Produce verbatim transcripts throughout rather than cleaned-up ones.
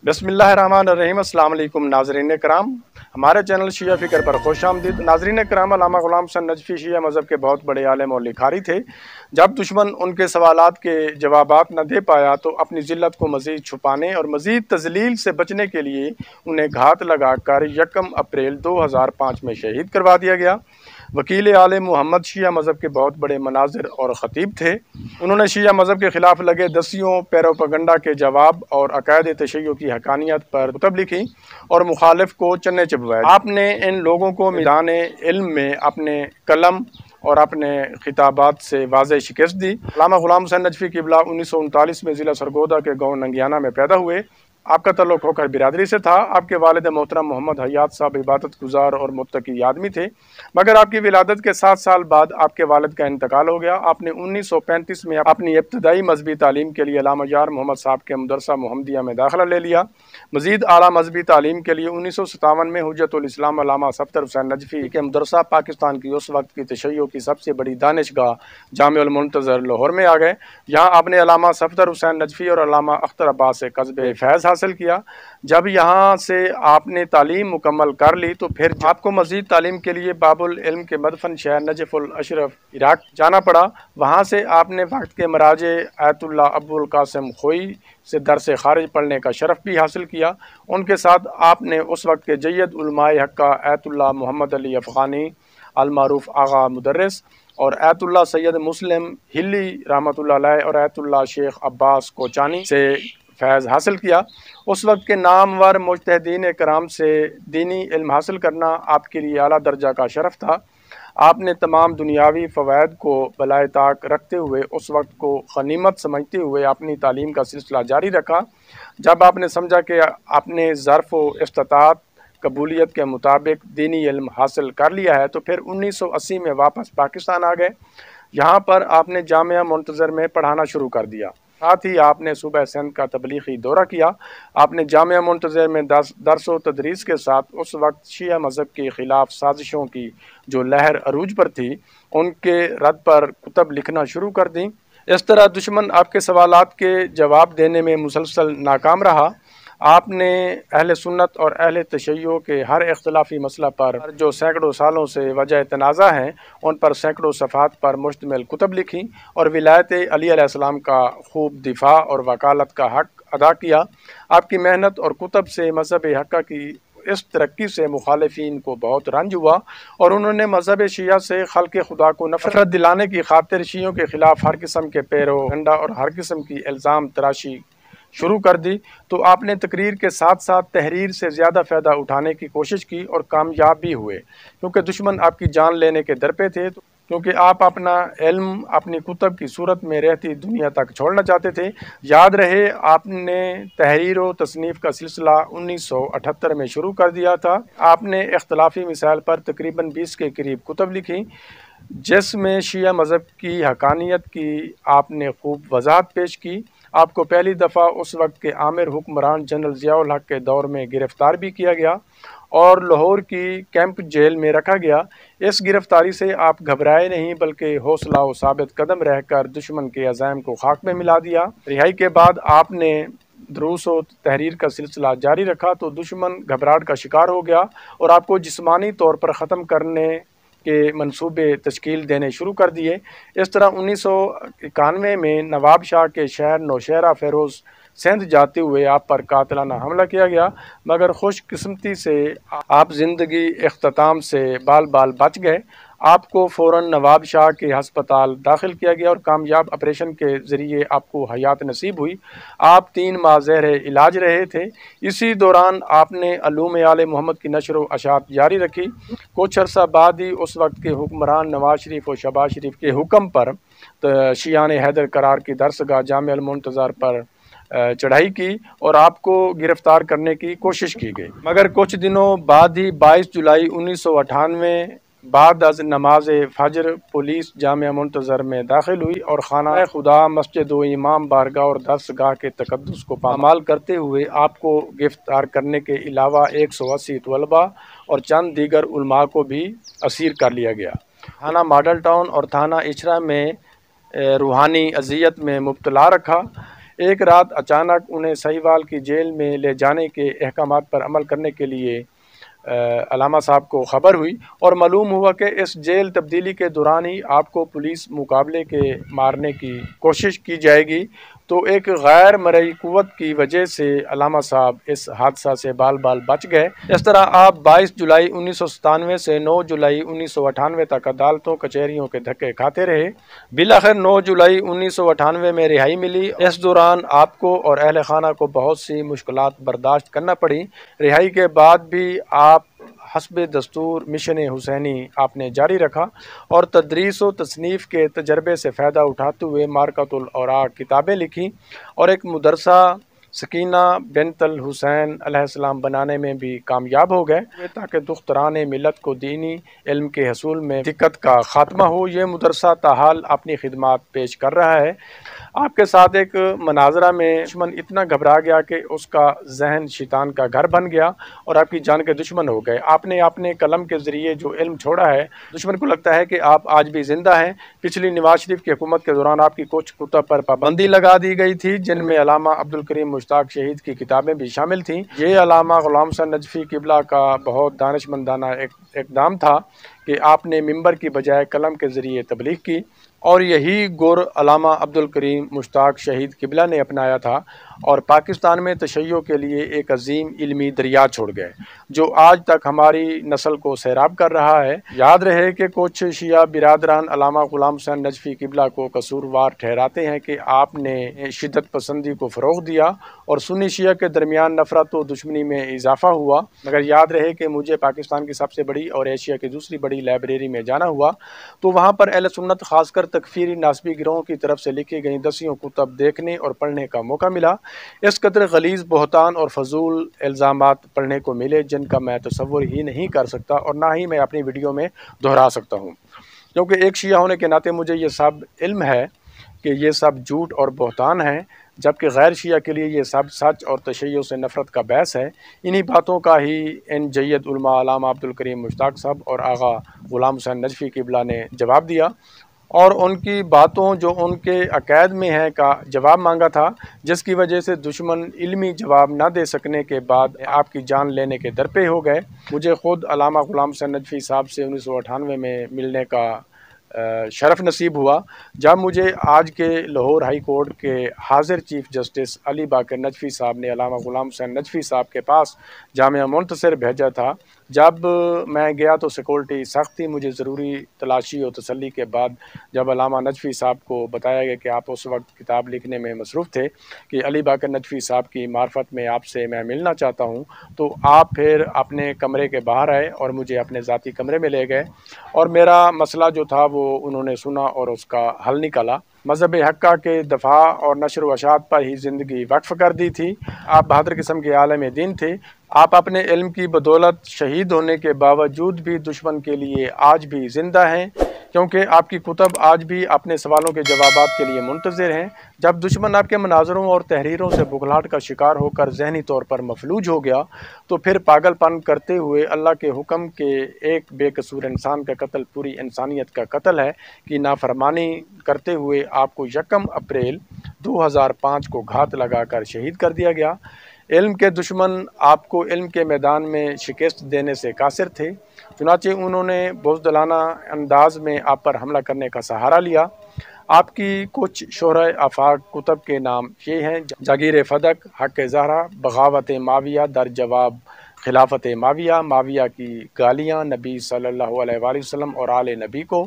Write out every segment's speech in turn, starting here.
बिस्मिल्लाहिर्रहमानिर्रहीम। अस्सलाम वालेकुम नाज़रीन करام, हमारे चैनल शिया फ़िक्र पर खुश आमदीद। नाज़रीन करम, अल्लामा ग़ुलाम हसन नजफ़ी शिया मज़हब के बहुत बड़े आलिम और लिखारी थे। जब दुश्मन उनके सवालात के जवाबात न दे पाया तो अपनी ज़िल्लत को मज़ीद छुपाने और मज़ीद तज़लील से बचने के लिए उन्हें घात लगाकर यकम अप्रैल दो हज़ार पाँच में शहीद करवा दिया गया। वकील आले मोहम्मद शिया मज़हब के बहुत बड़े मनाजिर और ख़तीब थे। उन्होंने शिया मज़हब के ख़िलाफ़ लगे दसियों पैरोपगंडा के जवाब और अकायद तशय्युअ की हक़ानियत पर कुतब लिखी और मुखालिफ को चन्ने चबवाए। आपने इन लोगों को मैदान इल्म में अपने कलम और अपने खिताबात से वाज़ेह शिकस्त दी। अल्लामा ग़ुलाम हसन नजफ़ी क़िबला उन्नीस सौ उनतालीस में ज़िला सरगोदा के गाँव नंगियाना में पैदा हुए। आपका तल्लुक़ होकर बिरादरी से था। आपके वालिद मोहतरम मोहम्मद हयात साहब इबादत गुजार और मुत्तकी आदमी थे, मगर आपकी विलादत के सात साल बाद आपके वालिद का इंतकाल हो गया। आपने उन्नीस सौ पैंतीस में अपनी इब्तदाई मजहबी तालीम के लिए अल्लामा यार मोहम्मद साहब के मदरसा मोहम्मदिया में दाखिला ले लिया। मज़ीद आला मजहबी तालीम के लिए उन्नीस सौ सतावन में हुज्जतुल इस्लाम अल्लामा सफ़दर हुसैन नजफ़ी के मदरसा पाकिस्तान की उस वक्त की तशय्युअ की सबसे बड़ी दानिशगाह जामिउल मुंतज़र लाहौर में आ गए। यहाँ आपने अल्लामा सफ़दर हुसैन नजफ़ी और अल्लामा अख्तर अब्बास से कस्बे फैज़ हासिल किया। जब यहाँ से आपने तालीम मुकम्मल कर ली तो फिर आपको मज़ीद तालीम के लिए बाबुल इल्म के मदफन शहर नजफ़ुल अशरफ इराक जाना पड़ा। वहाँ से आपने वक्त के मराजे आयतुल्लाह अबुल कासिम खोई से दरस खारिज पढ़ने का शरफ भी हासिल किया। उनके साथ आपने उस वक्त के जय्यद उलमाए हक़्क़ा आयतुल्लाह मोहम्मद अली अफ़ग़ानी अल मारूफ आगा मुदर्रिस और आयतुल्लाह सैयद मुस्लिम हिल्ली रहमतुल्लाह अलैह और आयतुल्लाह शेख अब्बास कोचानी से फैज़ हासिल किया। उस वक्त के नामवर मुज्तहिदीन कराम से दीनी इल्म हासिल करना आपके लिए आला दर्जा का शरफ था। आपने तमाम दुनियावी फ़वाइद को बलाए ताक रखते हुए उस वक्त को गनीमत समझते हुए अपनी तालीम का सिलसिला जारी रखा। जब आपने समझा कि आपने ज़र्फ़ व इस्तिताअत कबूलियत के मुताबिक दीनी इल्म हासिल कर लिया है तो फिर उन्नीस सौ अस्सी में वापस पाकिस्तान आ गए। यहाँ पर आपने जामिया मुंतज़र में पढ़ाना शुरू कर दिया। साथ ही आपने सूबा सिंध का तबलीगी दौरा किया। आपने जामिया मुंतज़र में दस दरस व तदरीस के साथ उस वक्त शिया मज़हब के ख़िलाफ़ साजिशों की जो लहर अरूज पर थी उनके रद्द पर कुतब लिखना शुरू कर दी। इस तरह दुश्मन आपके सवालात के जवाब देने में मुसलसल नाकाम रहा। आपने अहले सुन्नत और अहले तशय्युअ के हर इख्तिलाफी मसला पर जो सैकड़ों सालों से वजह तनाज़ा हैं उन पर सैकड़ों सफ़ात पर मुश्तमिल कुतब लिखी और विलायत अली अलैहिस्सलाम का खूब दिफा और वकालत का हक़ अदा किया। आपकी मेहनत और कुतब से मज़हब हक़्क़ा की इस तरक्की से मुखालिफिन को बहुत रंज हुआ और उन्होंने मज़हब शिया से खल्क़ खुदा को नफ़रत दिलाने की खातिर शियों के ख़िलाफ़ हर किस्म के पैरोगंडा और हर किस्म की इल्ज़ाम तराशी शुरू कर दी। तो आपने तकरीर के साथ साथ तहरीर से ज़्यादा फ़ायदा उठाने की कोशिश की और कामयाब भी हुए, क्योंकि दुश्मन आपकी जान लेने के दर पे थे। क्योंकि आप अपना इल्म अपनी कुतब की सूरत में रहती दुनिया तक छोड़ना चाहते थे। याद रहे, आपने तहरीर व तसनीफ़ का सिलसिला उन्नीस सौ अठहत्तर में शुरू कर दिया था। आपने इख्तलाफी मिसाइल पर तकरीबन बीस के करीब कुतब लिखी, जिसमें शिया मज़हब की हक़ानियत की आपने खूब वज़ाहत पेश की। आपको पहली दफ़ा उस वक्त के आमिर हुक्मरान जनरल ज़ियाउल हक़ के दौर में गिरफ़्तार भी किया गया और लाहौर की कैंप जेल में रखा गया। इस गिरफ़्तारी से आप घबराए नहीं, बल्कि हौसला व साबित कदम रहकर दुश्मन के अज़ाइम को खाक में मिला दिया। रिहाई के बाद आपने दुरूस व तहरीर का सिलसिला जारी रखा तो दुश्मन घबराहट का शिकार हो गया और आपको जिस्मानी तौर पर ख़त्म करने के मंसूबे तश्कील देने शुरू कर दिए। इस तरह उन्नीस सौ इक्यानवे में नवाब शाह के शहर नौशहरा फ़ेरोज़ सिंध जाते हुए आप पर कातिलाना हमला किया गया, मगर खुशकिस्मती से आप ज़िंदगी इख्तिताम से बाल बाल बच गए। आपको फ़ौरन नवाब शाह के हस्पताल दाखिल किया गया और कामयाब ऑपरेशन के ज़रिए आपको हयात नसीब हुई। आप तीन माह ज़ेर इलाज रहे थे। इसी दौरान आपने अलूम आले मोहम्मद की नशर व अशात जारी रखी। कुछ अर्सा बाद ही उस वक्त के हुक्मरान नवाज शरीफ और शहबाज शरीफ के हुक्म पर शियान हैदर करार की दरसगाह जामिउल मुंतज़र पर चढ़ाई की और आपको गिरफ़्तार करने की कोशिश की गई, मगर कुछ दिनों बाद ही बाईस जुलाई उन्नीस सौ अठानवे बाद अज नमाज फजर पुलिस जामिया मुंतज़र में दाखिल हुई और खाना खुदा मस्जिद व इमाम बारगाह और दरसगाह के तकद्दुस को पामाल करते हुए आपको गिरफ़्तार करने के अलावा एक सौ अस्सी तलबा और चंद दीगर उलमा को भी असीर कर लिया गया। थाना मॉडल टाउन और थाना इचरा में रूहानी अजियत में मुब्तला रखा। ایک رات اچانک انہیں سہیوال کی جیل میں لے جانے کے احکامات پر عمل کرنے کے لیے علامہ صاحب کو خبر ہوئی اور معلوم ہوا کہ اس جیل تبدیلی کے دوران ہی آپ کو پولیس مقابلے کے مارنے کی کوشش کی جائے گی۔ تو ایک غیر مرئی قوت کی وجہ سے علامہ صاحب اس حادثہ سے بال بال بچ گئے۔ اس طرح آپ بائیس جولائی انیس سو ستانوے سے نو جولائی انیس سو اٹھانوے تک عدالتوں کچہریوں کے دھکے کھاتے رہے۔ بالآخر نو جولائی انیس سو اٹھانوے میں رہائی ملی۔ اس دوران آپ کو اور اہل خانہ کو بہت سی مشکلات برداشت کرنا پڑی۔ رہائی کے بعد بھی آپ حسب دستور مشن حسینی آپ نے جاری رکھا اور تدریس و تصنیف کے تجربے سے فائدہ اٹھاتے ہوئے مارکۃ الاوراق کتابیں لکھی اور ایک مدرسہ سکینہ بنت الحسین علیہ السلام بنانے میں بھی کامیاب ہو گئے تاکہ دختران ملت کو دینی علم کے حصول میں دقت کا خاتمہ ہو۔ یہ مدرسہ تاحال اپنی خدمات پیش کر رہا ہے۔ آپ کے ساتھ ایک مناظرہ میں دشمن اتنا گھبرا گیا کہ اس کا ذہن شیطان کا گھر بن گیا اور آپ کی جان کے دشمن ہو گئے۔ آپ نے اپنے قلم کے ذریعے جو علم چھوڑا ہے، دشمن کو لگتا ہے کہ آپ آج بھی زندہ ہیں۔ پچھلی نواز شریف کی حکومت کے دوران آپ کی کچھ کتب پر پابندی لگا دی گئی تھی، جن میں علامہ عبدالکریم مشتاق شہید کی کتابیں بھی شامل تھیں۔ یہ علامہ غلام حسین نجفی قبلہ کا بہت دانشمندانہ اقدام تھا کہ آپ نے ممبر کی بجائے قلم کے ذریعے تبلیغ کی، اور یہی گر علامہ عبدالکریم مشتاق شہید قبلہ نے اپنایا تھا اور پاکستان میں تشیع کے لیے ایک عظیم علمی دریا چھوڑ گئے جو آج تک ہماری نسل کو سیراب کر رہا ہے۔ یاد رہے کہ کچھ شیعہ برادران علامہ غلام حسین نجفی قبلہ کو قصوروار ٹھہراتے ہیں کہ آپ نے شدت پسندی کو فروغ دیا اور سنی شیعہ کے درمیان نفرت و دشمنی میں اضافہ ہوا، مگر یاد رہے کہ مجھے پاکستان کی سب سے بڑی اور ایشیا کی دوسری بڑی لائبریری میں جانا ہوا تو وہاں پر اہل سنت خاص کر تکفیری ناسبی گروہوں کی طرف سے لکھی گئی دسیوں کتب دیکھنے اور پڑھنے کا موقع ملا۔ اس قدر غلیظ بہتان اور فضول الزامات پڑھنے کو ملے جن کا میں تصور ہی نہیں کر سکتا اور نہ ہی میں اپنی ویڈیو میں دہرا سکتا ہوں، کیونکہ ایک شیعہ ہونے کے ناطے مجھے یہ سب علم ہے کہ یہ سب جھوٹ اور بہتان ہیں، جبکہ غیر شیعہ کے لیے یہ سب سچ اور تشیع سے نفرت کا باعث ہے۔ انہی باتوں کا ہی ان جید علماء علامہ عبدالکریم مشتاق صاحب اور آغا غلام حسین نجفی قبلہ نے جواب دیا اور ان کی باتوں جو ان کے عقائد میں ہیں کا جواب مانگا تھا، جس کی وجہ سے دشمن علمی جواب نہ دے سکنے کے بعد آپ کی جان لینے کے درپے ہو گئے۔ مجھے خود علامہ غلام حسین نجفی صاحب سے انیس سو اٹھانوے میں ملنے کا شرف نصیب ہوا جب مجھے آج کے لاہور ہائی کورٹ کے حاضر چیف جسٹس علی باقر نجفی صاحب نے علامہ غلام حسین نجفی صاحب کے پاس جامعہ منتصر بھیجا تھا۔ جب میں گیا تو سیکورٹی سخت تھی۔ مجھے ضروری تلاشی اور تسلی کے بعد جب علامہ نجفی صاحب کو بتایا گیا کہ آپ اس وقت کتاب لکھنے میں مصروف تھے کہ علی باقر نجفی صاحب کی معرفت میں آپ سے میں ملنا چاہتا ہوں، تو آپ پھر اپنے کمرے کے باہر آئے اور مجھے اپنے ذاتی کمرے میں لے گئے اور میرا مسئلہ جو تھا وہ انہوں نے سنا اور اس کا حل نکالا۔ مذہب حقہ کے دفاع اور نشر و اشاعت پر ہی زندگی وقف کر دی تھی۔ آپ بہادر قسم کے عالم دین تھے۔ آپ اپنے علم کی بدولت شہید ہونے کے باوجود بھی دشمن کے لیے آج بھی زندہ ہیں، کیونکہ آپ کی کتب آج بھی اپنے سوالوں کے جوابات کے لیے منتظر ہیں۔ جب دشمن آپ کے مناظروں اور تحریروں سے بغلاہٹ کا شکار ہو کر ذہنی طور پر مفلوج ہو گیا تو پھر پاگل پن کرتے ہوئے اللہ کے حکم کے ایک بے قصور انسان کا قتل پوری انسانیت کا قتل ہے کہ نافرمانی کرتے ہوئے آپ کو یکم اپریل دو ہزار پانچ کو گھات لگا کر شہید کر دیا گیا۔ علم کے دشمن آپ کو علم کے میدان میں شکست دینے سے قاصر تھے، چنانچہ انہوں نے بزدلانہ انداز میں آپ پر حملہ کرنے کا سہارا لیا۔ آپ کی کچھ شرح آفاق کتب کے نام یہ ہیں: جاگیر فدق، حق زہرا، بغاوت معاویہ در جواب خلافت معاویہ، معاویہ کی گالیاں نبی صلی اللہ علیہ وآلہ وسلم اور آل نبی کو،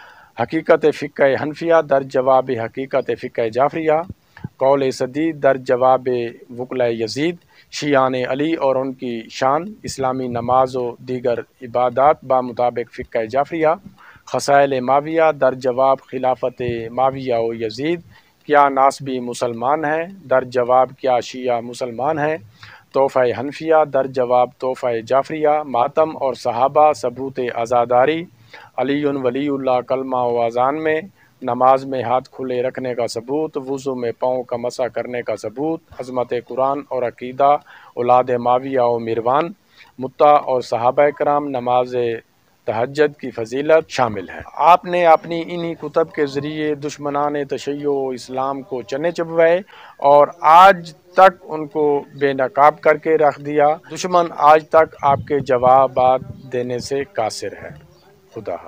حقیقت فقہ حنفیہ در جواب حقیقت فقہ جعفریہ، قول سدید در جواب وکلۂ یزید، شیعان علی اور ان کی شان، اسلامی نماز و دیگر عبادات بمطابق فقہ جعفریہ، خصائل معاویہ در جواب خلافت معاویہ و یزید، کیا ناسبی مسلمان ہیں در جواب کیا شیعہ مسلمان ہیں، تحفہ حنفیہ در جواب تحفہ جعفریہ، ماتم اور صحابہ ثبوت عزاداری، علی ولی اللہ کلمہ و اذان میں، نماز میں ہاتھ کھلے رکھنے کا ثبوت، وضو میں پاؤں کا مسح کرنے کا ثبوت، عظمت قرآن اور عقیدہ اولاد معاویہ و مروان، متع اور صحابہ کرام، نماز تہجد کی فضیلت شامل ہے۔ آپ نے اپنی انہی کتب کے ذریعے دشمنان تشیع و اسلام کو چنے چبوائے اور آج تک ان کو بے نقاب کر کے رکھ دیا۔ دشمن آج تک آپ کے جوابات دینے سے قاصر ہے۔ خدا حافظ۔